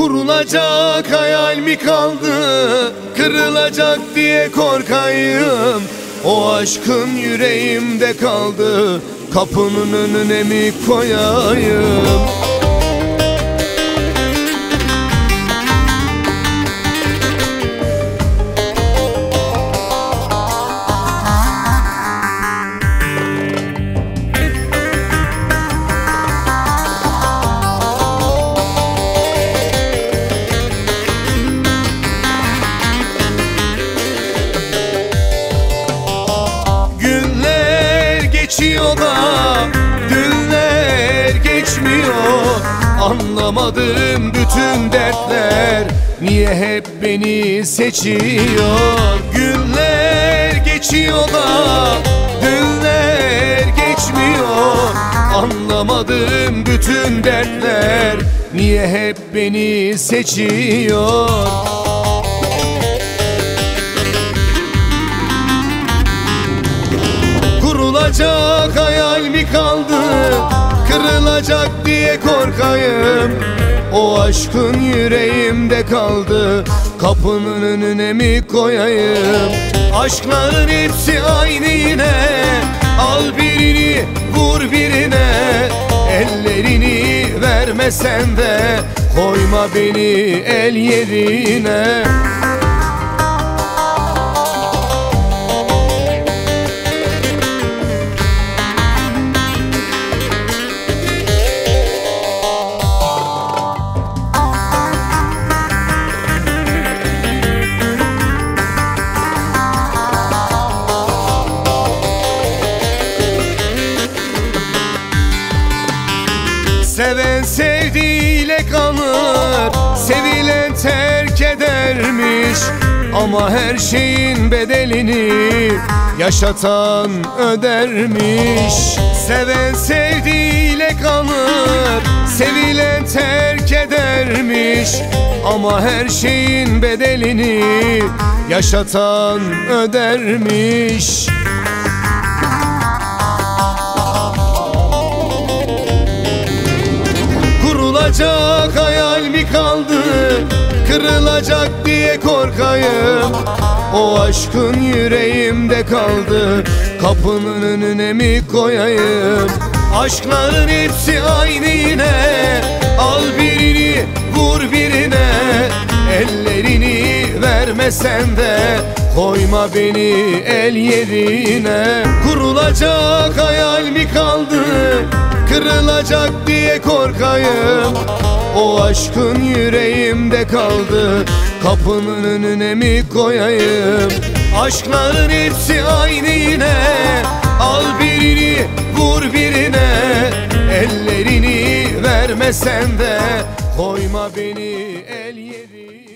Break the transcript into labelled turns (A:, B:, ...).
A: Kurulacak hayal mi kaldı, kırılacak diye korkayım. O aşkın yüreğimde kaldı, kapının önüne mi koyayım? Geçiyor da günler geçmiyor. Anlamadım bütün dertler niye hep beni seçiyor. Günler geçiyor da günler geçmiyor. Anlamadım bütün dertler niye hep beni seçiyor. Kurulacak hayal mi kaldı, kırılacak diye korkayım. O aşkın yüreğimde kaldı, kapının önüne mi koyayım? Aşkların hepsi aynı yine, al birini vur birine. Ellerini vermesen de koyma beni el yerine. Seven sevdiğiyle kalır, sevilen terk edermiş. Ama her şeyin bedelini yaşatan ödermiş. Seven sevdiğiyle kalır, sevilen terk edermiş. Ama her şeyin bedelini yaşatan ödermiş. Kurulacak hayal mi kaldı, kırılacak diye korkayım. O aşkın yüreğimde kaldı, kapının önüne mi koyayım? Aşkların hepsi aynı yine, al birini vur birine. Ellerini vermesen de koyma beni el yerine. Kurulacak hayal mi kaldı, kırılacak diye korkayım. O aşkın yüreğimde kaldı, kapının önüne mi koyayım? Aşkların hepsi aynı yine, al birini vur birine. Ellerini vermesen de koyma beni el yerine.